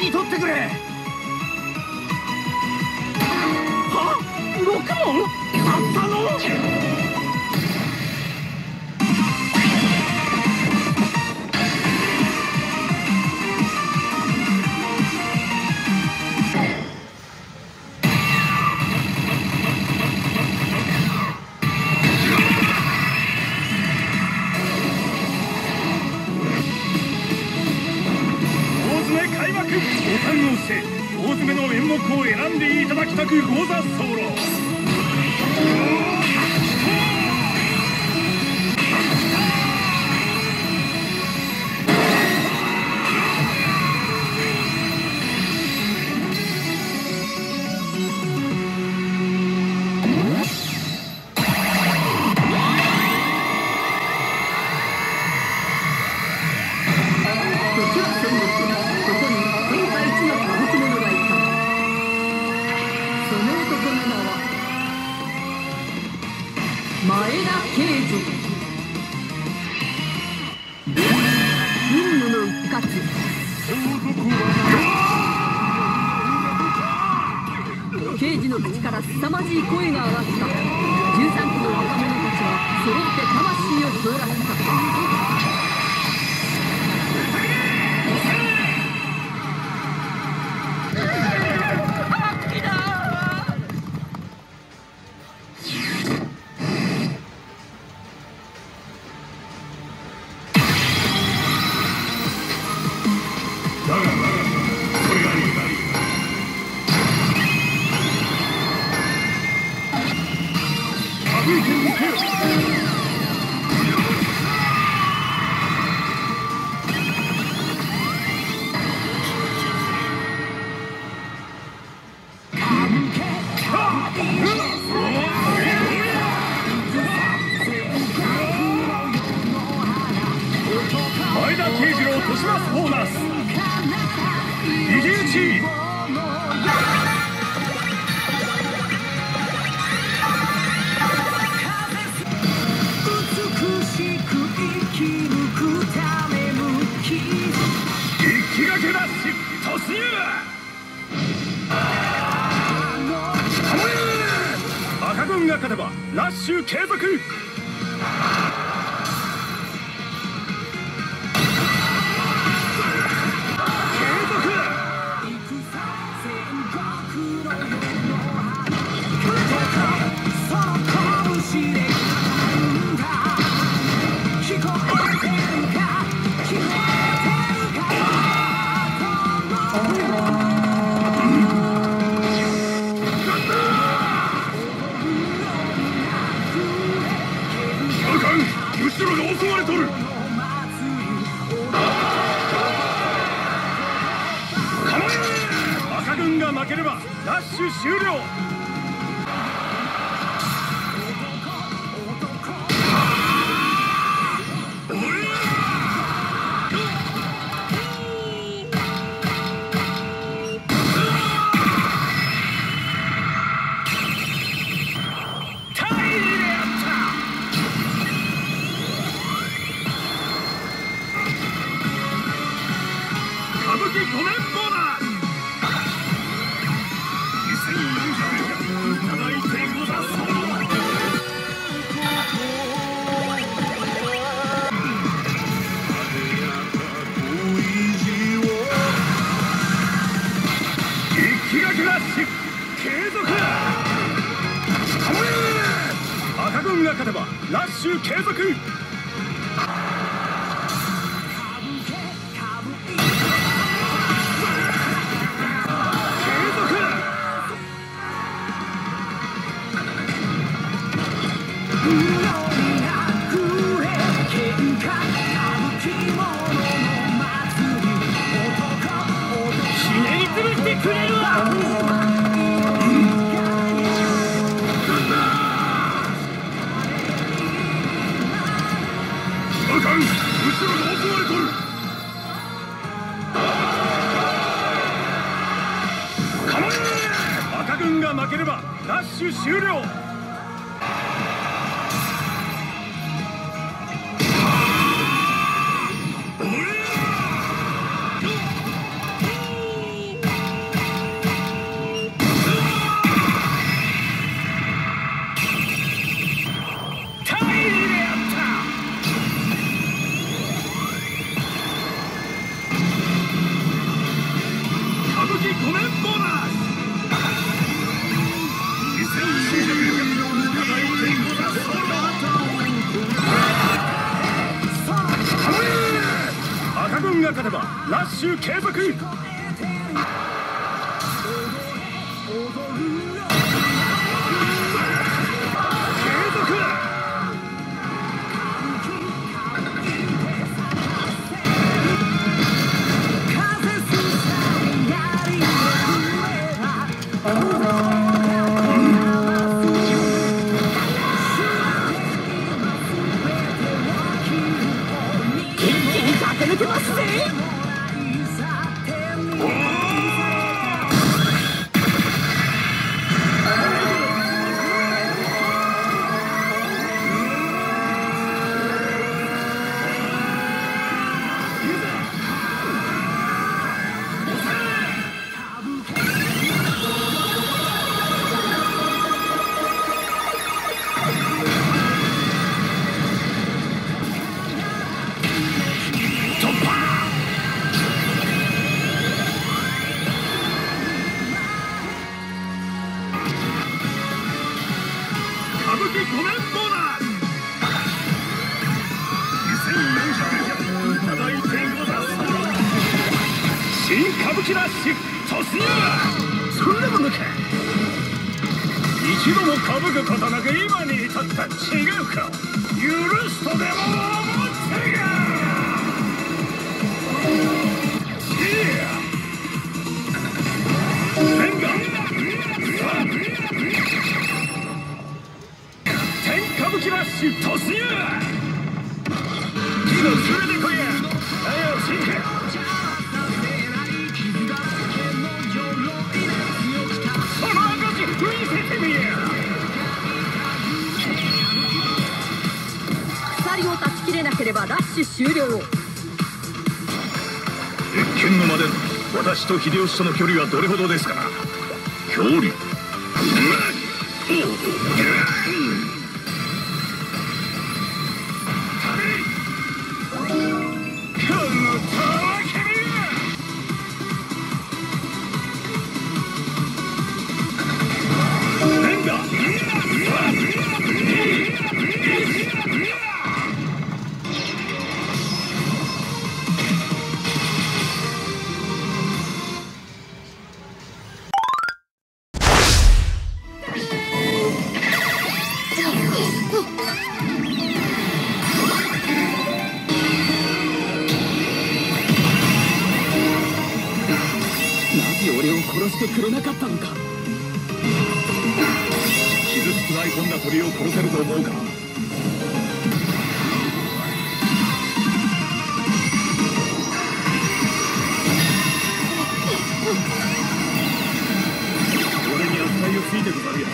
に取ってくれ。は6問たったの。ご堪能して、大詰めの演目を選んでいただきたくござ候。 刑事の口から凄まじい声が上がった。13区の若者たちは揃って魂を通らせた。前田慶次郎としますボーナス入り打ち。一気がけダッシュ突入。赤軍が勝てばラッシュ継続。後ろが襲われとる。赤軍が負ければラッシュ終了。5年ボーナス2400円いただいてござそう。一気がけラッシュ継続。赤軍が勝てばラッシュ継続。ひねりつぶしてくれるわ。あかん、後ろが襲われとる。構え。赤軍が負ければラッシュ終了。 が勝てばラッシュ継続。継続。歌舞伎ラッシュ突入。そんなものか。一度も歌舞くことなく今に至った違うか。許すとでも思ってるが。天下天歌舞伎ラッシュ突入。火の連れてこいや。早よ進化。 鎖を断ち切れなければラッシュ終了。 謁見の間で私と秀吉との距離はどれほどですかな。距離。 殺してくれなかったのか。 傷つくらい込んだ鳥を殺せると思うか。俺に扱いをついてござるや。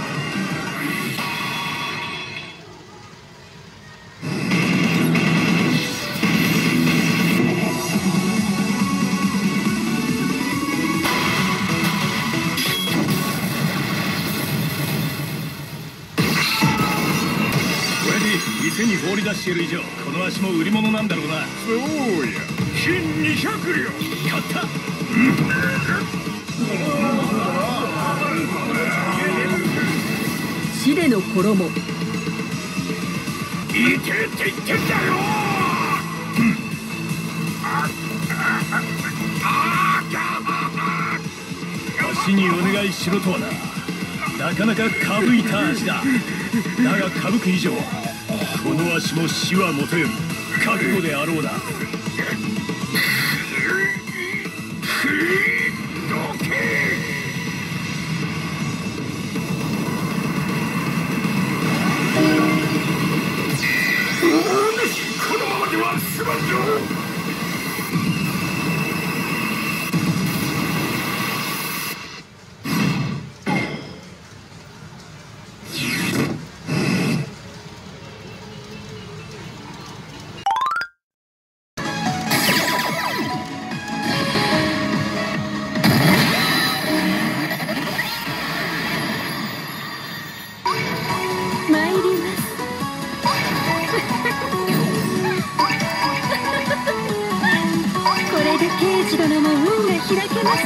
店に放り出している以上この足も売り物なんだろうな。そうや。金200両買った。 死での衣。 いてって言ってんだよ。わしにお願いしろとはな。なかなかかぶいた足だ。だがかぶく以上この足も死はもとより覚悟であろうな。どけ。このままではすまんぞ。 刑事殿も運が開けました。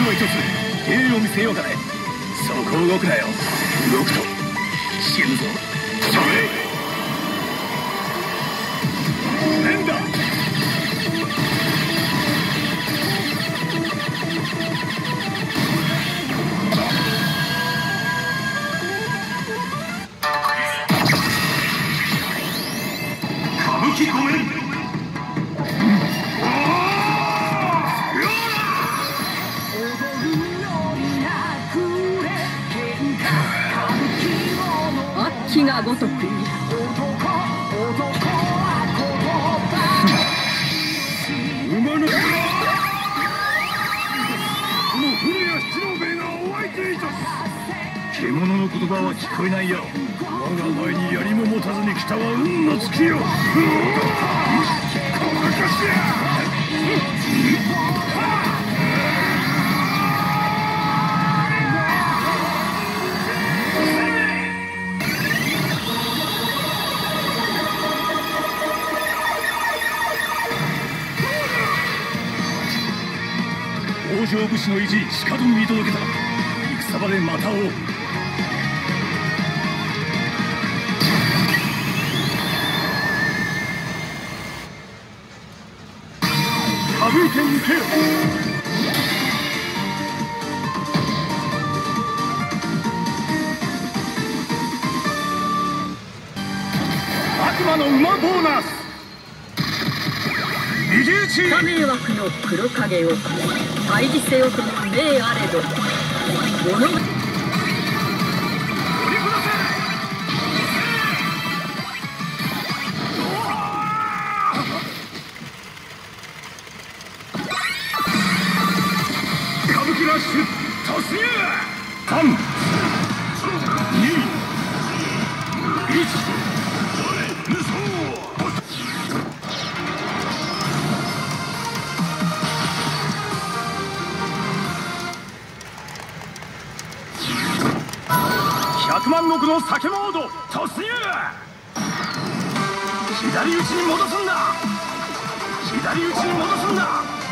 も一つ芸を見せようかね。そこを動くなよ。動くと死ぬぞ。それなんだ。歌舞伎ごめん。 気がごとく馬のこの古谷七郎兵衛がお相手いたす。獣の言葉は聞こえないよ。我が前に槍も持たずに来たは運の尽きよ。このかしや。北条武士の意地しかと見届けた。戦場でまた会おう。かぶいてみせよ。悪魔の馬ボーナス。右打ち。 不迷惑の黒影を退治せよとの命あれど物歌舞伎ラッシュ突入。3、2、1。100万石の酒モード突入。左打ちに戻すんだ。左打ちに戻すんだ。